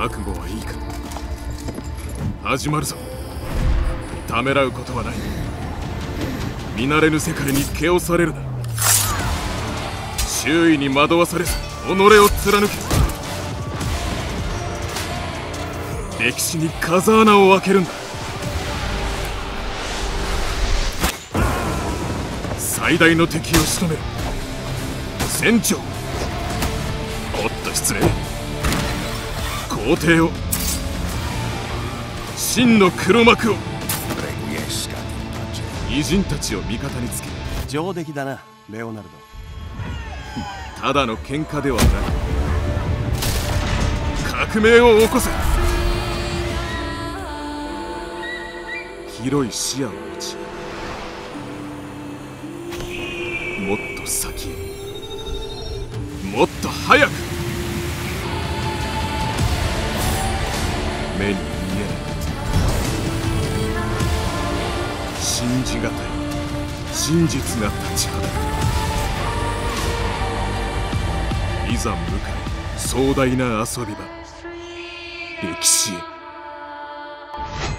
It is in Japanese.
覚悟はいいか。始まるぞ。ためらうことはない。見慣れぬ世界に気をされるな。周囲に惑わされず己を貫け。歴史に風穴を開けるんだ。最大の敵を仕留める。船長、おっと失礼。皇帝を、真の黒幕を。偉人たちを味方につけ。 上出来だな、レオナルド。 ただの喧嘩ではない。革命を起こせ。広い視野を持ち、もっと先へ、もっと早く。目に見えない信じがたい真実が立ちはだかる。いざ向かい壮大な遊び場、歴史へ。